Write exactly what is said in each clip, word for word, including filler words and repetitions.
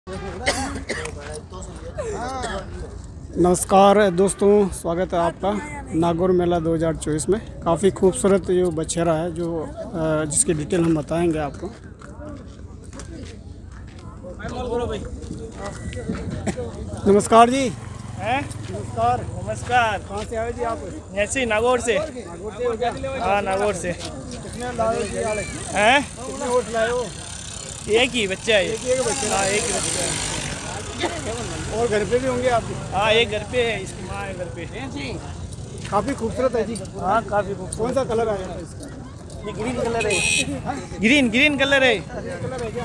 नमस्कार दोस्तों, स्वागत है आपका नागौर मेला दो हज़ार चौबीस में। काफ़ी खूबसूरत जो बछेरा है जो जिसकी डिटेल हम बताएंगे आपको। नमस्कार जी। हैं? नमस्कार। नमस्कार। कहाँ से आए जी आप? ऐसे ही नागौर से। नागौर से हो क्या? हाँ, नागौर से। कितने लाए जी वाले? हैं? कितने वोट लाए हो? एक ही बच्चा है। एक ही एक बच्चे। हाँ, एक ही बच्चा है। और घर पे भी होंगे आपके? हाँ, एक घर पे है, इसकी माँ है घर पे। काफ़ी खूबसूरत है जी। हाँ, काफी खूबसूरत। कौन सा कलर आया है इसका? ये ग्रीन कलर है। ग्रीन ग्रीन कलर है। कलर है क्या?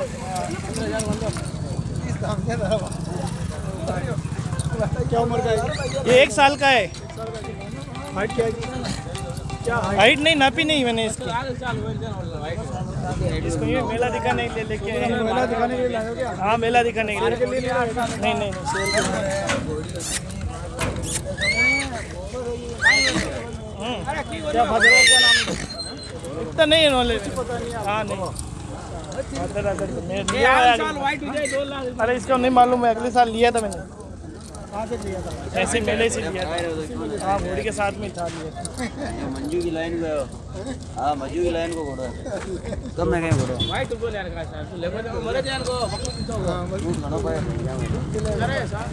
क्या उम्र का है? ये एक साल का है। हाइट क्या है? क्या हाइट? हाइट नहीं नापी नहीं मैंने इसकी। इसको ये मेला दिखाने के लिए लेके आए हैं। मेला दिखाने के लिए लाए हो क्या? हाँ, मेला दिखाने के लिए। लिए नहीं नहीं नहीं, सेल के लिए। क्या फादर का क्या नाम है? इतना नहीं है नॉलेज। पता नहीं। हाँ नहीं। अरे इसको नहीं मालूम है, अगले साल लिया था मैंने। कहाँ से लिया था? ऐसे मेले से लिया था। हाँ, घोड़ी के साथ में था लिया। मंजू की लाइन को। हाँ, मंजू की लाइन को घोड़ा कब मैं कहीं घोड़ा भाई तुमको लाइन का सर तू लेबर को मरे जान को तू खाना पाए अरे सर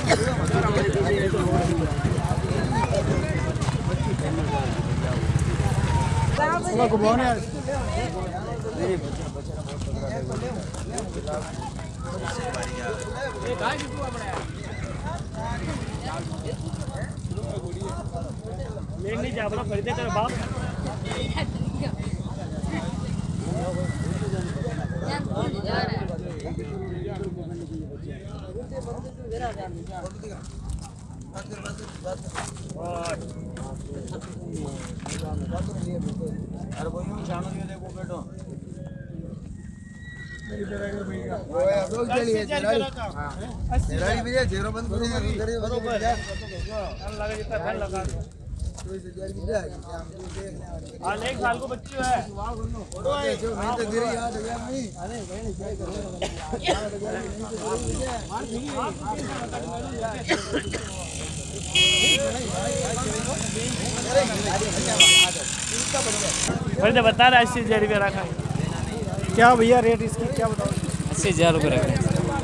सुबह घुमाने आए। ले नहीं जा अपना खरीदे कर बाप। अरे वो यूं शाम में देखो बेटो जेरो बंद हाल एक साल को बच्ची है। फिर बता रहा अस्सी हजार रुपया रखा। क्या भैया रेट इसकी क्या बताओ? अस्सी हजार रुपये रखे।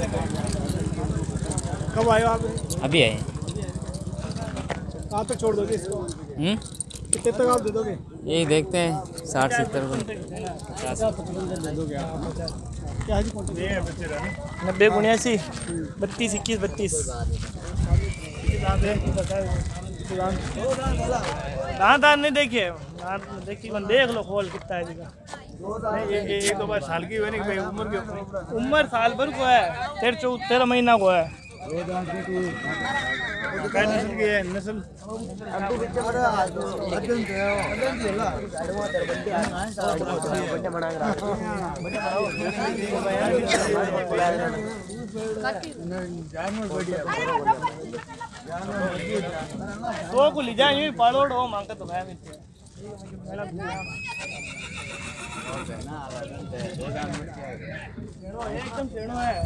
कब आए हो आप? अभी आए। कहाँ तक छोड़ दोगे इसको? हम्म कितने तक आप दे दोगे? यही देखते हैं साठ सत्तर रुपये। दे दोगे आप? क्या है जी? नब्बे उन्यासी बत्तीस इक्कीस बत्तीस। दांत दांत नहीं देखिए, दांत देखिए मन देख लो खोल कितना है जी का। ये ये ये तो बस साल की हुई नहीं भाई, उम्र की उम्र साल भर को है। तेरह चौदह तेरह महीना को है। क्या नस्ल की है? नस्ल दो को ले जाए यूं पालोड़ हो मांगता तो भाई एकदम चेड़ो है।